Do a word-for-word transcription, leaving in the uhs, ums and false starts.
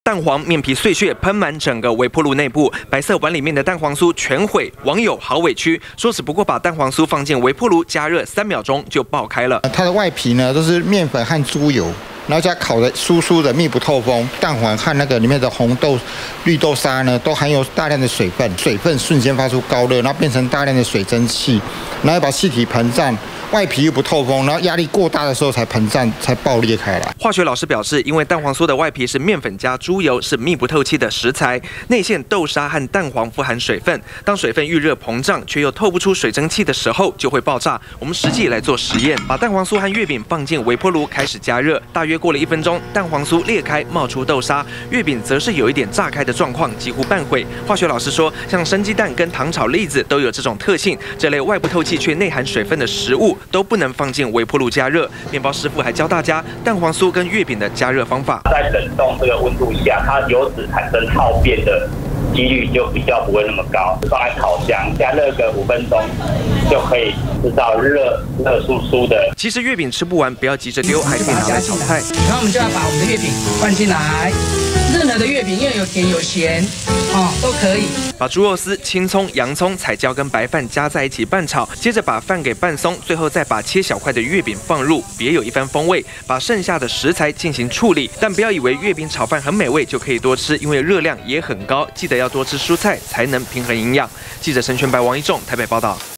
蛋黄面皮碎屑喷满整个微波炉内部，白色碗里面的蛋黄酥全毁，网友好委屈，说只不过把蛋黄酥放进微波炉加热三秒钟就爆开了。 它的外皮呢都是面粉和猪油。 然后加烤的酥酥的、密不透风，蛋黄和那个里面的红豆、绿豆沙呢，都含有大量的水分，水分瞬间发出高热，然后变成大量的水蒸气，然后把气体膨胀，外皮又不透风，然后压力过大的时候才膨胀，才爆裂开来。 化学老师表示，因为蛋黄酥的外皮是面粉加猪油，是密不透气的食材，内馅豆沙和蛋黄富含水分，当水分遇热膨胀，却又透不出水蒸气的时候，就会爆炸。我们实际来做实验，把蛋黄酥和月饼放进微波炉开始加热，大约 过了一分钟，蛋黄酥裂开，冒出豆沙；月饼则是有一点炸开的状况，几乎半毁。化学老师说，像生鸡蛋跟糖炒栗子都有这种特性，这类外不透气却内含水分的食物都不能放进微波炉加热。面包师傅还教大家蛋黄酥跟月饼的加热方法。在冷冻这个温度下，它油脂产生耗变的几率就比较不会那么高。放在烤箱加热个五分钟，就可以制造热热酥酥的。其实月饼吃不完，不要急着丢，还可以拿来炒菜。 然后我们就要把我们的月饼放进来，任何的月饼，因为有甜有咸，哦，都可以。 把猪肉丝、青葱、洋葱、彩椒跟白饭加在一起拌炒，接着把饭给拌松，最后再把切小块的月饼放入，别有一番风味。把剩下的食材进行处理，但不要以为月饼炒饭很美味就可以多吃，因为热量也很高，记得要多吃蔬菜才能平衡营养。记者陈全白、王一仲台北报道。